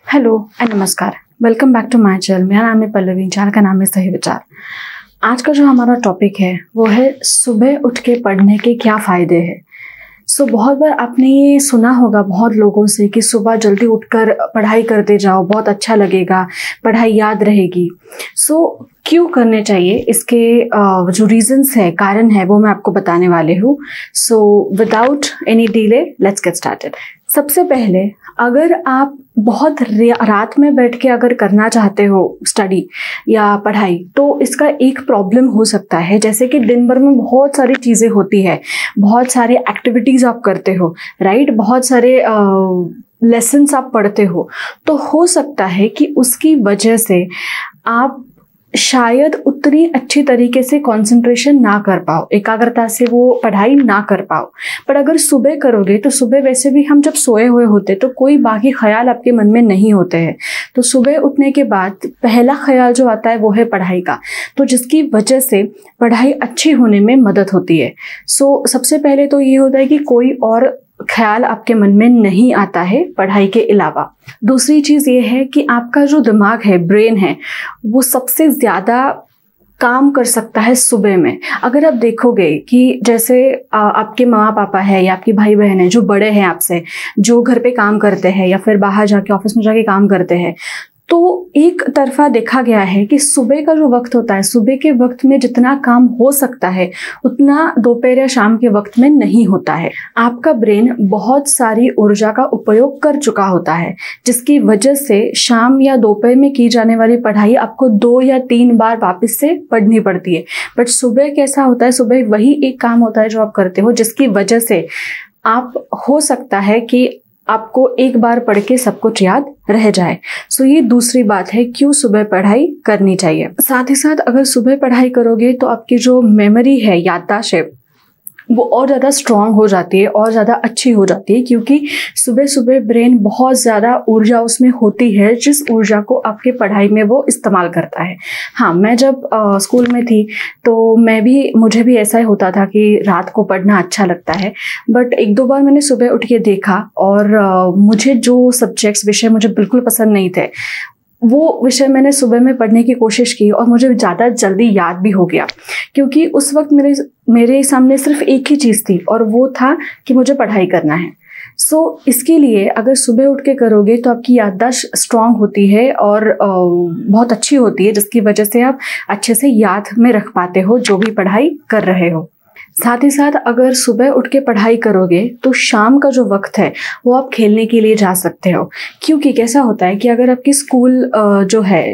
Hello and नमस्कार। Welcome back to my channel. मेरा नाम है पल्लवी, चैनल का नाम है सही विचार। आज का जो हमारा टॉपिक है वो है सुबह उठ के पढ़ने के क्या फ़ायदे हैं। बहुत बार आपने ये सुना होगा बहुत लोगों से कि सुबह जल्दी उठकर पढ़ाई करते जाओ, बहुत अच्छा लगेगा, पढ़ाई याद रहेगी। क्यों करने चाहिए, इसके जो रीजंस है, कारण है, वो मैं आपको बताने वाले हूँ। Without any delay let's get started. सबसे पहले, अगर आप बहुत रात में बैठ के अगर करना चाहते हो स्टडी या पढ़ाई, तो इसका एक प्रॉब्लम हो सकता है, जैसे कि दिन भर में बहुत सारी चीज़ें होती है, बहुत सारे एक्टिविटीज़ आप करते हो, राइट, बहुत सारे लेसन्स आप पढ़ते हो हो सकता है कि उसकी वजह से आप शायद उतनी अच्छी तरीके से कंसंट्रेशन ना कर पाओ, एकाग्रता से वो पढ़ाई ना कर पाओ। पर अगर सुबह करोगे तो सुबह वैसे भी हम जब सोए हुए होते तो कोई बाकी ख्याल आपके मन में नहीं होते हैं। तो सुबह उठने के बाद पहला ख्याल जो आता है वो है पढ़ाई का, तो जिसकी वजह से पढ़ाई अच्छी होने में मदद होती है। सबसे पहले तो ये होता है कि कोई और ख्याल आपके मन में नहीं आता है पढ़ाई के अलावा। दूसरी चीज़ ये है कि आपका जो दिमाग है, ब्रेन है, वो सबसे ज़्यादा काम कर सकता है सुबह में। अगर आप देखोगे कि जैसे आपके माँ पापा है या आपके भाई बहन है जो बड़े हैं आपसे, जो घर पे काम करते हैं या फिर बाहर जाके ऑफिस में जाके काम करते हैं, तो एक तरफा देखा गया है कि सुबह का जो वक्त होता है, सुबह के वक्त में जितना काम हो सकता है उतना दोपहर या शाम के वक्त में नहीं होता है। आपका ब्रेन बहुत सारी ऊर्जा का उपयोग कर चुका होता है, जिसकी वजह से शाम या दोपहर में की जाने वाली पढ़ाई आपको 2 या 3 बार वापस से पढ़नी पड़ती है। बट सुबह कैसा होता है, सुबह वही एक काम होता है जो आप करते हो, जिसकी वजह से आप, हो सकता है कि आपको एक बार पढ़ के सब कुछ याद रह जाए। ये दूसरी बात है क्यों सुबह पढ़ाई करनी चाहिए। साथ ही साथ अगर सुबह पढ़ाई करोगे तो आपकी जो मेमोरी है, याददाश्त है, वो और ज़्यादा स्ट्रॉन्ग हो जाती है और ज़्यादा अच्छी हो जाती है, क्योंकि सुबह सुबह ब्रेन बहुत ज़्यादा ऊर्जा उसमें होती है, जिस ऊर्जा को आपके पढ़ाई में वो इस्तेमाल करता है। हाँ, मैं जब स्कूल में थी तो मुझे भी ऐसा ही होता था कि रात को पढ़ना अच्छा लगता है, बट 1-2 बार मैंने सुबह उठ के देखा और मुझे जो सब्जेक्ट्स, विषय मुझे बिल्कुल पसंद नहीं थे, वो विषय मैंने सुबह में पढ़ने की कोशिश की और मुझे ज़्यादा जल्दी याद भी हो गया, क्योंकि उस वक्त मेरे सामने सिर्फ एक ही चीज़ थी और वो था कि मुझे पढ़ाई करना है। इसके लिए अगर सुबह उठ के करोगे तो आपकी याददाश्त स्ट्रांग होती है और बहुत अच्छी होती है, जिसकी वजह से आप अच्छे से याद में रख पाते हो जो भी पढ़ाई कर रहे हो। साथ ही साथ अगर सुबह उठ के पढ़ाई करोगे तो शाम का जो वक्त है वो आप खेलने के लिए जा सकते हो, क्योंकि कैसा होता है कि अगर आपकी स्कूल जो है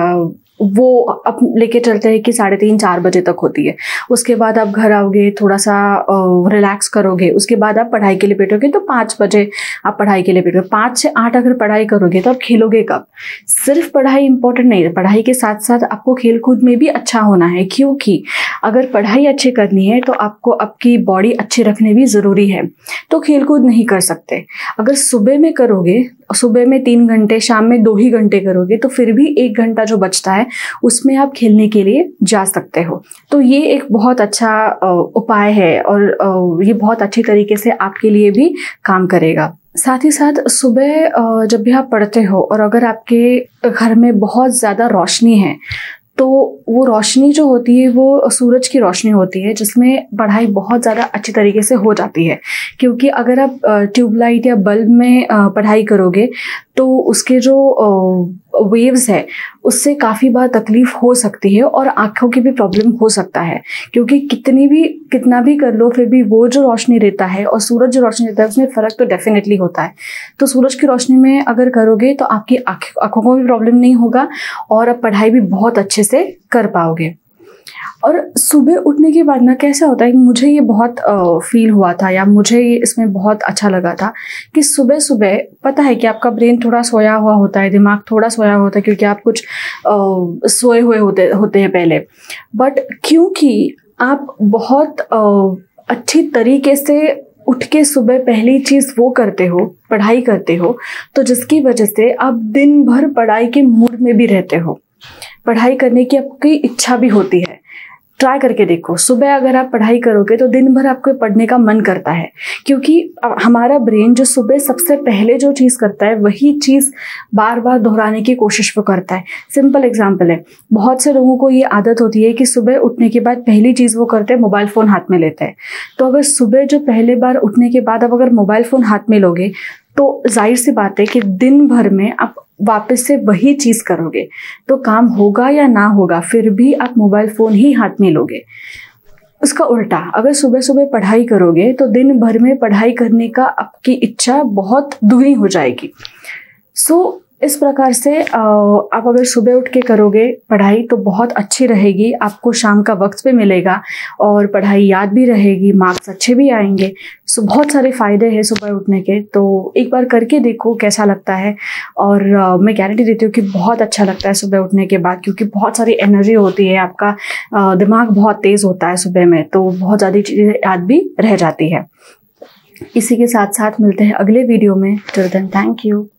वो अब लेके चलते हैं कि 3:30-4 बजे तक होती है, उसके बाद आप घर आओगे, थोड़ा सा रिलैक्स करोगे, उसके बाद आप पढ़ाई के लिए बैठोगे तो 5 बजे आप पढ़ाई के लिए बैठोगे। 5 से 8 अगर पढ़ाई करोगे तो आप खेलोगे कब। सिर्फ पढ़ाई इंपॉर्टेंट नहीं है, पढ़ाई के साथ साथ आपको खेल कूद में भी अच्छा होना है, क्योंकि अगर पढ़ाई अच्छी करनी है तो आपको आपकी बॉडी अच्छी रखनी भी ज़रूरी है। तो खेल कूद नहीं कर सकते। अगर सुबह में करोगे, सुबह में 3 घंटे, शाम में 2 ही घंटे करोगे, तो फिर भी 1 घंटा जो बचता है उसमें आप खेलने के लिए जा सकते हो। तो ये एक बहुत अच्छा उपाय है और ये बहुत अच्छी तरीके से आपके लिए भी काम करेगा। साथ ही साथ सुबह जब भी आप पढ़ते हो और अगर आपके घर में बहुत ज़्यादा रोशनी है, तो वो रोशनी जो होती है वो सूरज की रोशनी होती है, जिसमें पढ़ाई बहुत ज़्यादा अच्छी तरीके से हो जाती है। क्योंकि अगर आप ट्यूबलाइट या बल्ब में पढ़ाई करोगे तो उसके जो वेव्स है उससे काफ़ी बार तकलीफ़ हो सकती है और आँखों की भी प्रॉब्लम हो सकता है, क्योंकि कितना भी कर लो फिर भी वो जो रोशनी रहता है और सूरज जो रोशनी रहता है उसमें फ़र्क तो डेफिनेटली होता है। तो सूरज की रोशनी में अगर करोगे तो आपकी आँखों को भी प्रॉब्लम नहीं होगा और आप पढ़ाई भी बहुत अच्छे से कर पाओगे। और सुबह उठने के बाद ना कैसा होता है कि मुझे ये बहुत फील हुआ था, या मुझे ये इसमें बहुत अच्छा लगा था कि सुबह सुबह पता है कि आपका ब्रेन थोड़ा सोया हुआ होता है, दिमाग थोड़ा सोया होता है, क्योंकि आप कुछ सोए हुए होते हैं पहले। बट क्योंकि आप बहुत अच्छी तरीके से उठ के सुबह पहली चीज़ वो करते हो, पढ़ाई करते हो, तो जिसकी वजह से आप दिन भर पढ़ाई के मूड में भी रहते हो, पढ़ाई करने की आपकी इच्छा भी होती है। ट्राई करके देखो। सुबह अगर आप पढ़ाई करोगे तो दिन भर आपको पढ़ने का मन करता है, क्योंकि हमारा ब्रेन जो सुबह सबसे पहले जो चीज़ करता है वही चीज़ बार बार दोहराने की कोशिश वो करता है। सिंपल एग्जांपल है, बहुत से लोगों को ये आदत होती है कि सुबह उठने के बाद पहली चीज़ वो करते हैं मोबाइल फ़ोन हाथ में लेते हैं। तो अगर सुबह जो पहले बार उठने के बाद आप अगर मोबाइल फ़ोन हाथ में लोगे तो जाहिर सी बात है कि दिन भर में आप वापस से वही चीज़ करोगे, तो काम होगा या ना होगा फिर भी आप मोबाइल फ़ोन ही हाथ में लोगे। उसका उल्टा, अगर सुबह सुबह पढ़ाई करोगे तो दिन भर में पढ़ाई करने का आपकी इच्छा बहुत दुगनी हो जाएगी। सो इस प्रकार से आप अगर सुबह उठ के करोगे पढ़ाई तो बहुत अच्छी रहेगी, आपको शाम का वक्त भी मिलेगा और पढ़ाई याद भी रहेगी, मार्क्स अच्छे भी आएंगे। सो बहुत सारे फ़ायदे हैं सुबह उठने के, तो एक बार करके देखो कैसा लगता है। और मैं गारंटी देती हूँ कि बहुत अच्छा लगता है सुबह उठने के बाद, क्योंकि बहुत सारी एनर्जी होती है, आपका दिमाग बहुत तेज़ होता है सुबह में, तो बहुत ज़्यादा चीज़ें याद भी रह जाती है। इसी के साथ साथ मिलते हैं अगले वीडियो में। Till then thank you.